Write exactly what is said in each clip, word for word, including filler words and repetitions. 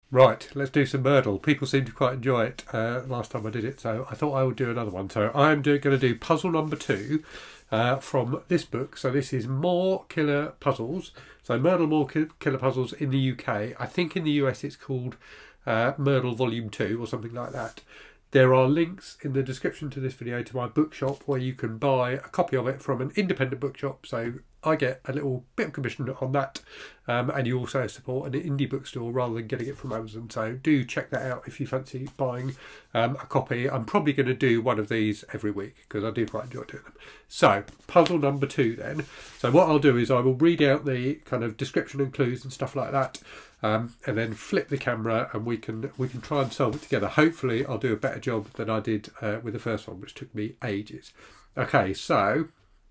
Right, let's do some Murdle. People seem to quite enjoy it uh, last time I did it, so I thought I would do another one. So I'm going to do puzzle number two uh, from this book. So this is More Killer Puzzles. So Murdle More Ki Killer Puzzles in the U K. I think in the U S it's called uh, Murdle Volume two or something like that. There are links in the description to this video to my bookshop where you can buy a copy of it from an independent bookshop. So I get a little bit of commission on that, um, and you also support an indie bookstore rather than getting it from Amazon. So do check that out if you fancy buying um, a copy. I'm probably going to do one of these every week because I do quite enjoy doing them. So puzzle number two then. So what I'll do is I will read out the kind of description and clues and stuff like that. Um, and then flip the camera and we can we can try and solve it together. Hopefully I'll do a better job than I did uh, with the first one, which took me ages. Okay, so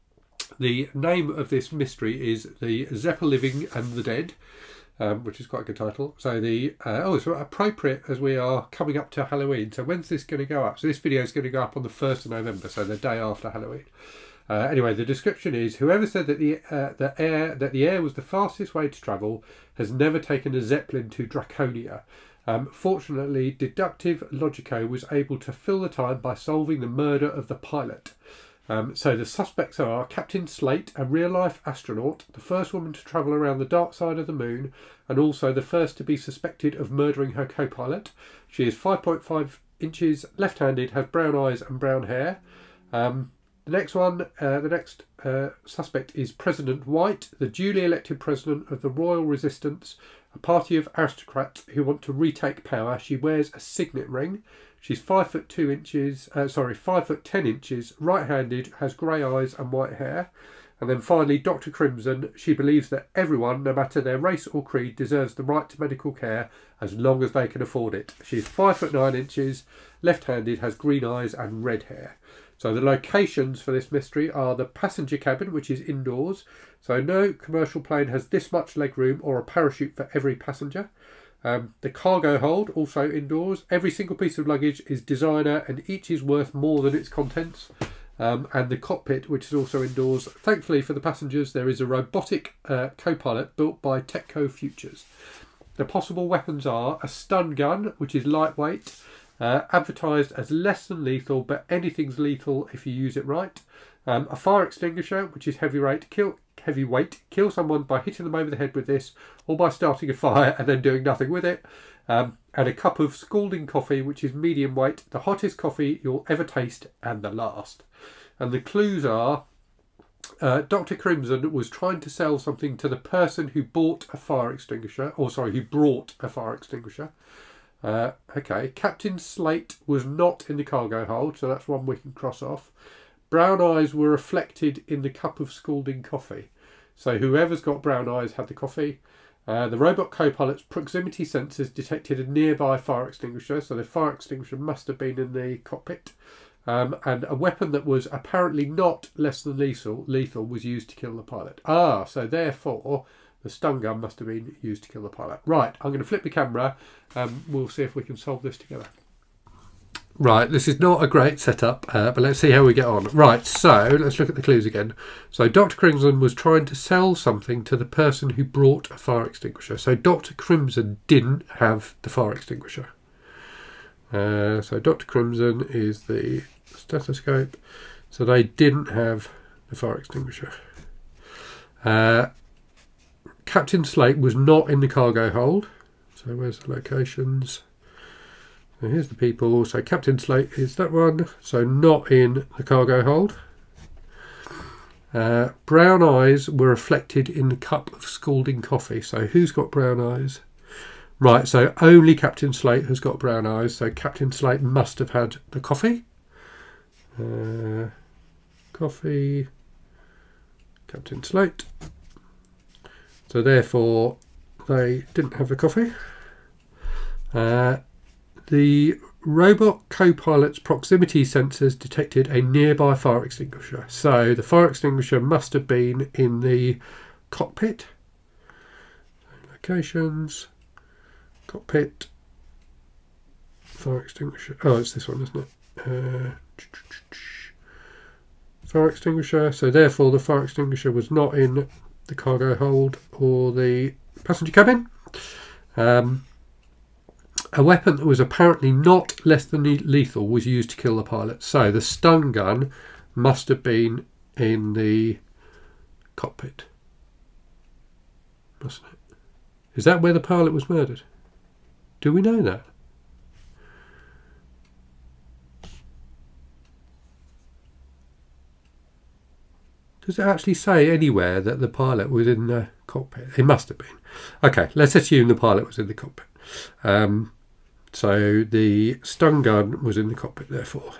the name of this mystery is The Zeppa Living and the Dead, um, which is quite a good title. So the uh, oh, it's appropriate as we are coming up to Halloween. So when's this going to go up? So this video is going to go up on the first of November, so the day after Halloween. Uh, anyway, the description is: whoever said that the uh, the air that the air was the fastest way to travel has never taken a zeppelin to Draconia. Um, fortunately, deductive Logico was able to fill the time by solving the murder of the pilot. Um, so the suspects are Captain Slate, a real-life astronaut, the first woman to travel around the dark side of the moon, and also the first to be suspected of murdering her co-pilot. She is five point five inches, left-handed, has brown eyes and brown hair. Um, The next one, uh, the next uh, suspect is President White, the duly elected president of the Royal Resistance, a party of aristocrats who want to retake power. She wears a signet ring. She's five foot two inches, uh, sorry, five foot ten inches, right-handed, has grey eyes and white hair. And then finally, Doctor Crimson. She believes that everyone, no matter their race or creed, deserves the right to medical care as long as they can afford it. She's five foot nine inches, left-handed, has green eyes and red hair. So the locations for this mystery are the passenger cabin, which is indoors. So no commercial plane has this much legroom or a parachute for every passenger. Um, the cargo hold, also indoors. Every single piece of luggage is designer and each is worth more than its contents. Um, and the cockpit, which is also indoors. Thankfully for the passengers, there is a robotic uh, co-pilot built by Techco Futures. The possible weapons are a stun gun, which is lightweight, Uh, advertised as less than lethal, but anything's lethal if you use it right. Um, a fire extinguisher, which is heavyweight, kill heavyweight, kill someone by hitting them over the head with this, or by starting a fire and then doing nothing with it. Um, and a cup of scalding coffee, which is medium weight, the hottest coffee you'll ever taste, and the last. And the clues are: uh, Doctor Crimson was trying to sell something to the person who bought a fire extinguisher, or sorry, who brought a fire extinguisher. Uh, okay, Captain Slate was not in the cargo hold, so that's one we can cross off. Brown eyes were reflected in the cup of scalding coffee. So whoever's got brown eyes had the coffee. Uh, the robot co-pilot's proximity sensors detected a nearby fire extinguisher, so the fire extinguisher must have been in the cockpit. Um, and a weapon that was apparently not less than lethal, lethal was used to kill the pilot. Ah, so therefore the stun gun must have been used to kill the pilot. Right, I'm going to flip the camera and we'll see if we can solve this together. Right, this is not a great setup, uh, but let's see how we get on. Right, so let's look at the clues again. So Doctor Crimson was trying to sell something to the person who brought a fire extinguisher. So Doctor Crimson didn't have the fire extinguisher. Uh, so Doctor Crimson is the stethoscope. So they didn't have the fire extinguisher. Uh, Captain Slate was not in the cargo hold. So where's the locations? So here's the people. So Captain Slate is that one. So not in the cargo hold. Uh, brown eyes were reflected in the cup of scalding coffee. So who's got brown eyes? Right, so only Captain Slate has got brown eyes. So Captain Slate must have had the coffee. Uh, coffee. Captain Slate. So therefore, they didn't have the coffee. Uh, the robot co-pilot's proximity sensors detected a nearby fire extinguisher. So the fire extinguisher must have been in the cockpit. Locations, cockpit, fire extinguisher. Oh, it's this one, isn't it? Uh, fire extinguisher. So therefore, the fire extinguisher was not in the cargo hold or the passenger cabin. Um, A weapon that was apparently not less than lethal was used to kill the pilot. So the stun gun must have been in the cockpit, mustn't it? Is that where the pilot was murdered? Do we know that? Does it actually say anywhere that the pilot was in the cockpit? It must have been. Okay, let's assume the pilot was in the cockpit. Um, so the stun gun was in the cockpit, therefore.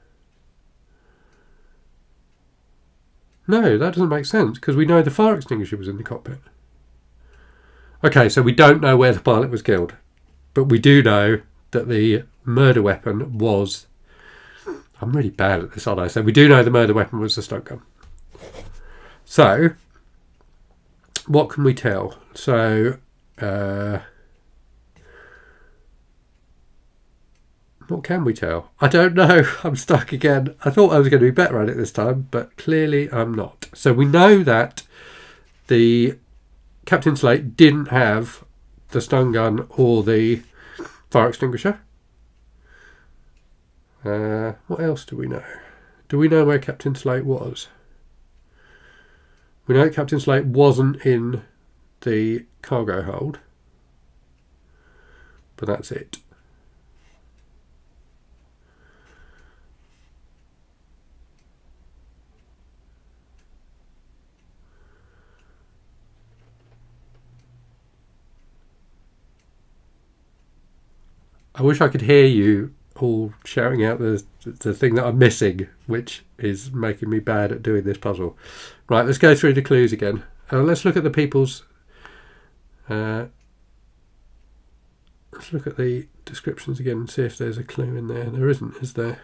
No, that doesn't make sense, because we know the fire extinguisher was in the cockpit. Okay, so we don't know where the pilot was killed, but we do know that the murder weapon was... I'm really bad at this, aren't I? So we do know the murder weapon was the stun gun. So, what can we tell? So, uh, what can we tell? I don't know. I'm stuck again. I thought I was going to be better at it this time, but clearly I'm not. So we know that the Captain Slate didn't have the stun gun or the fire extinguisher. Uh, what else do we know? Do we know where Captain Slate was? We know that Captain Slate wasn't in the cargo hold, but that's it. I wish I could hear you all shouting out the, the thing that I'm missing, which is making me bad at doing this puzzle. Right, let's go through the clues again. Uh, let's look at the people's... Uh, let's look at the descriptions again and see if there's a clue in there. There isn't, is there?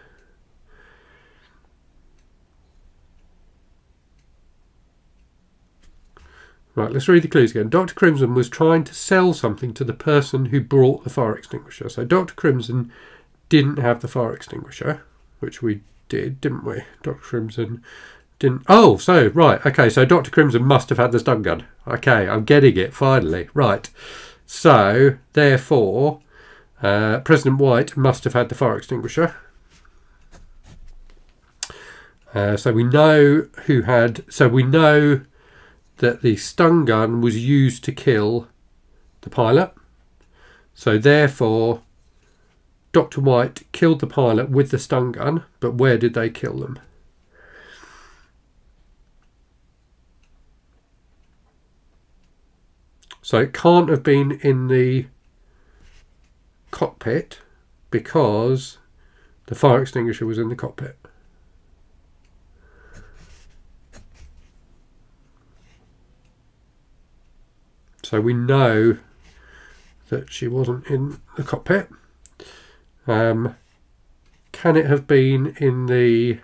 Right, let's read the clues again. Doctor Crimson was trying to sell something to the person who brought the fire extinguisher. So Doctor Crimson didn't have the fire extinguisher, which we did, didn't we? Doctor Crimson didn't... Oh, so, right, okay, so Doctor Crimson must have had the stun gun. Okay, I'm getting it, finally. Right, so, therefore, uh, President White must have had the fire extinguisher. Uh, so we know who had... So we know that the stun gun was used to kill the pilot. So, therefore... Doctor White killed the pilot with the stun gun, but where did they kill them? So it can't have been in the cockpit because the fire extinguisher was in the cockpit. So we know that she wasn't in the cockpit. Um, can it have been in the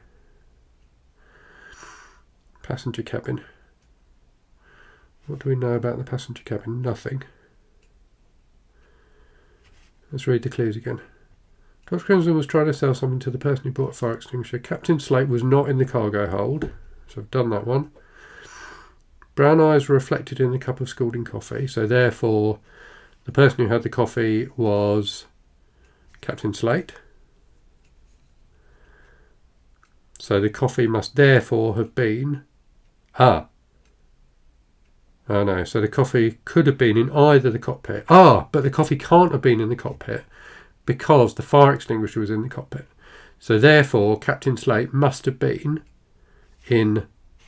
passenger cabin? What do we know about the passenger cabin? Nothing. Let's read the clues again. Doctor Crimson was trying to sell something to the person who bought a fire extinguisher. Captain Slate was not in the cargo hold, so I've done that one. Brown eyes were reflected in the cup of scalding coffee, so therefore the person who had the coffee was Captain Slate. So the coffee must therefore have been... Ah. Oh no, so the coffee could have been in either the cockpit. Ah, but the coffee can't have been in the cockpit because the fire extinguisher was in the cockpit. So therefore Captain Slate must have been in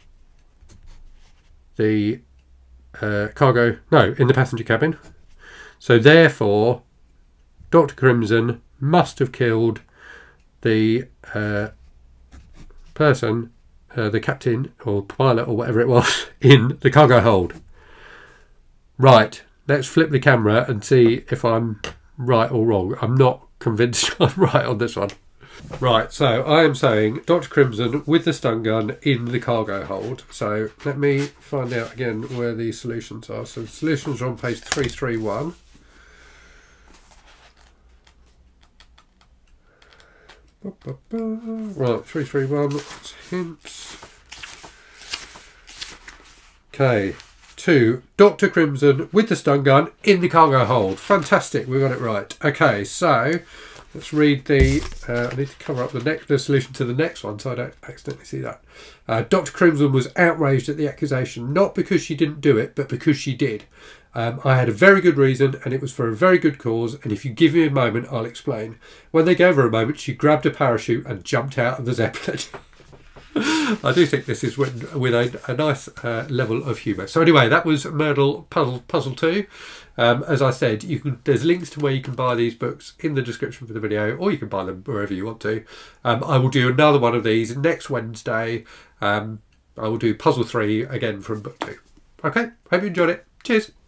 the uh, cargo... No, in the passenger cabin. So therefore... Doctor Crimson must have killed the uh, person, uh, the captain or pilot or whatever it was, in the cargo hold. Right, let's flip the camera and see if I'm right or wrong. I'm not convinced I'm right on this one. Right, so I am saying Doctor Crimson with the stun gun in the cargo hold. So let me find out again where the solutions are. So the solutions are on page three three one. Right, three three one, hints. Okay, to Doctor Crimson with the stun gun in the cargo hold. Fantastic, we got it right. Okay, so let's read the, uh, I need to cover up the next the solution to the next one so I don't accidentally see that. Uh, Doctor Crimson was outraged at the accusation, not because she didn't do it, but because she did. Um, I had a very good reason, and it was for a very good cause, and if you give me a moment, I'll explain. When they gave her a moment, she grabbed a parachute and jumped out of the Zeppelin. I do think this is with, with a, a nice uh, level of humour. So anyway, that was Murdle Puzzle Puzzle two. Um, as I said, you can. There's links to where you can buy these books in the description for the video, or you can buy them wherever you want to. Um, I will do another one of these next Wednesday. Um, I will do Puzzle three again from book two. Okay, hope you enjoyed it. Cheers.